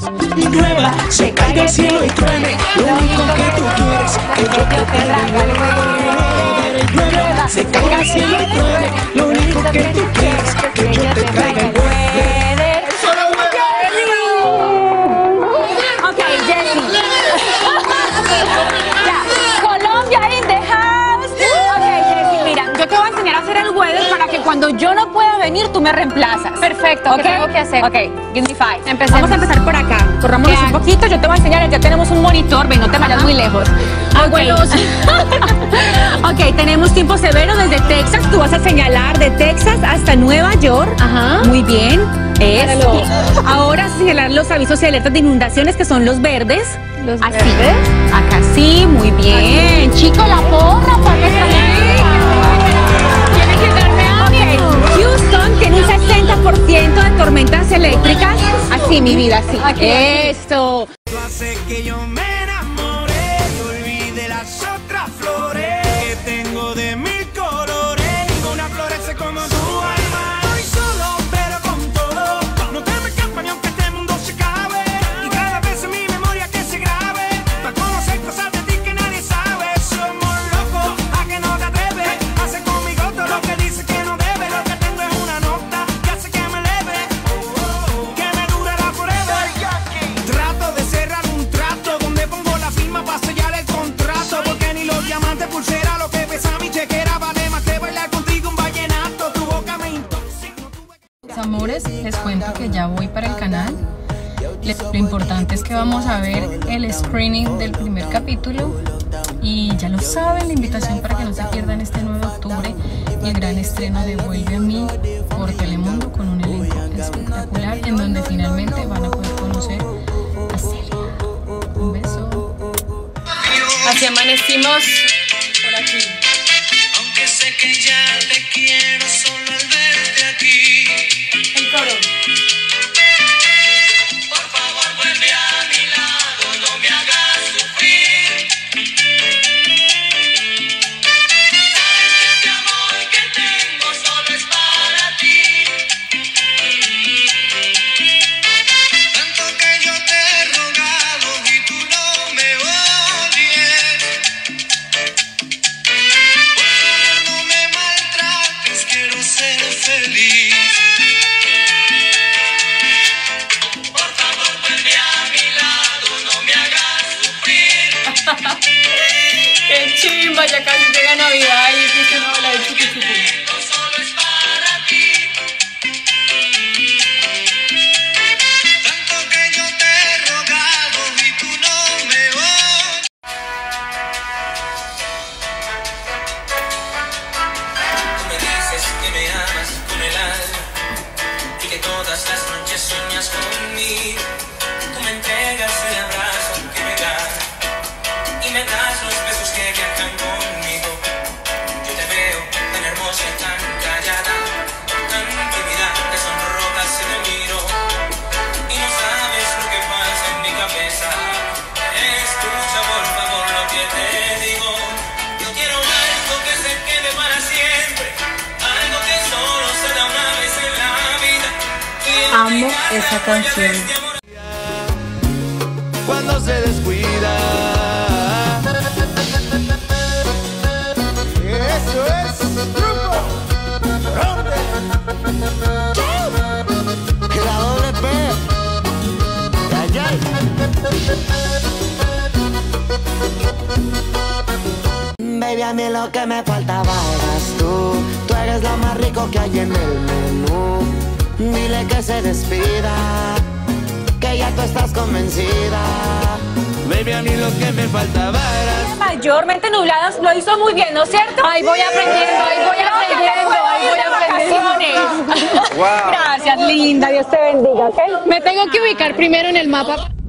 Y llueva, se caiga el cielo y truene. Lo único que tú quieres que yo te traiga el llueva, se caiga el cielo y truene. Lo único que tú quieres que yo te traiga el cuando yo no pueda venir, tú me reemplazas. Perfecto, ¿qué tengo que hacer? Ok, give me five. Empecemos. Vamos a empezar por acá. Corrámonos un poquito, yo te voy a enseñar, ya tenemos un monitor, ven, no te vayas muy lejos. Bueno, Ok, tenemos tiempo severo desde Texas, tú vas a señalar de Texas hasta Nueva York. Ajá. Muy bien, eso. Ahora vas a señalar los avisos y alertas de inundaciones, que son los verdes. Los así. verdes. Acá sí, muy bien. Chico, la porra, para nuestra Tiene que darme algo. Houston tiene un 60% de tormentas eléctricas. Así, mi vida, así. Esto. Hace que yo me enamoré y olvide las otras flores que tengo de mil colores. Ninguna florece como tu alma. Estoy solo, pero con todo. No te me escapas ni aunque este mundo se acabe. Y cada vez en mi memoria que se grabe. Para conocer cosas de ti que nadie sabe. Somos locos, a que no te atreves. Hace conmigo todo lo que dice que no debe. Lo que tengo es una nota que hace que me eleve. Que me durará forever. Trato de cerrar un trato donde pongo la firma para sellar el contrato. Porque ni los diamantes pulsera, lo que pesa mi chequera vale más que bailar contigo un vallenato. Tu boca me intoxica. Mis amores, les cuento que ya voy para el canal. Lo importante es que vamos a ver el screening del primer capítulo. Y ya lo saben, la invitación para que no se pierdan este 9 de octubre y el gran estreno de Vuelve a mí por Telemundo con un elenco espectacular en donde finalmente van a poder conocer a Celia. Un beso. Así amanecimos por aquí. Aunque sé que ya te quiero solo al verte aquí. El coro. Por favor vuelve a mi lado, no me hagas sufrir. Sabes que este amor que tengo solo es para ti. Tanto que yo te he rogado y tú no me oyes. Por favor no me maltrates, quiero ser feliz. Por favor vuelve a mi lado, no me hagas sufrir. Qué chimba, ya casi llega Navidad y dice no, la de chucu chucu. Esto solo es para ti. Tanto que yo te he rogado y tú no me oyes. Tú me dices que me amas con el alma y que todas las noches sueñas conmigo. Tú me entregas el abrazo que me das y me das los besos que viajan conmigo. Yo te veo tan hermosa y tan callada, tan tímida que sonrojas si te miro. Y no sabes lo que pasa en mi cabeza. Escucha por favor lo que te digo. Yo quiero algo que se quede para siempre, algo que solo se da una vez en la vida. Amo esa canción. Cuando se descuida. Eso es truco. ¿Dónde? La doble P. Ay, ay. Baby, a mí lo que me faltaba eras tú. Tú eres lo más rico que hay en el menú. Dile que se despida, que ya tú estás convencida. Baby, a mí lo que me faltaba era... Mayormente nubladas, lo hizo muy bien, ¿no es cierto? Ahí voy aprendiendo, ahí voy aprendiendo, ahí voy aprendiendo. Gracias, linda, Dios te bendiga, ¿ok? Me tengo que ubicar primero en el mapa.